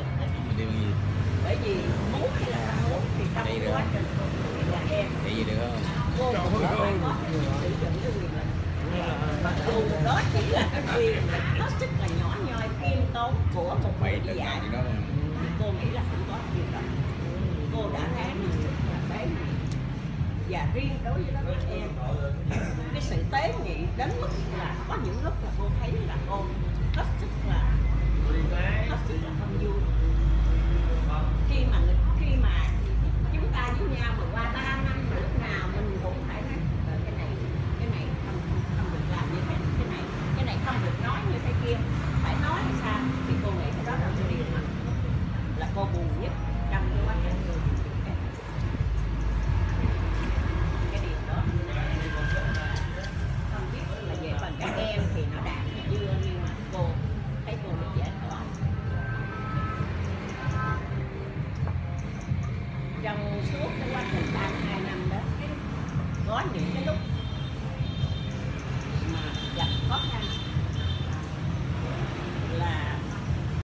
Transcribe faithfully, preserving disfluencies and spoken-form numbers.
Mình đi bằng gì? Bởi vì muốn hay là không muốn thì trong cái quá trình là em Đi gì được không? cô cũng có phải có cái sử dụng cái quyền lực. Mặc dù đó chỉ là cái quyền lực hết sức là nhỏ nhoi khiêm tốn của một người đi dạy, thì cô nghĩ là không có điều đó. Cô đã ráng rất là tế nhị, và riêng đối với đó các em, cái sự tế nhị đến mức là có những lúc là cô thấy là cô hết sức là hết sức là không vui khi mà khi mà chúng ta với nhau mà qua ba năm mà lúc nào mình cũng phải nói cái này cái này không không, không được làm như thế cái này cái này không được nói như thế kia, phải nói hay sao, thì cô nghĩ cái đó là cái điều mà là cô buồn nhất trong cái quá trình người cái điều đó không biết là về phần các em thì nó đạt hay chưa, nhưng mà cô thấy cô được dễ thở. Trong suốt cái quá trình ba mươi hai năm đó, có những cái lúc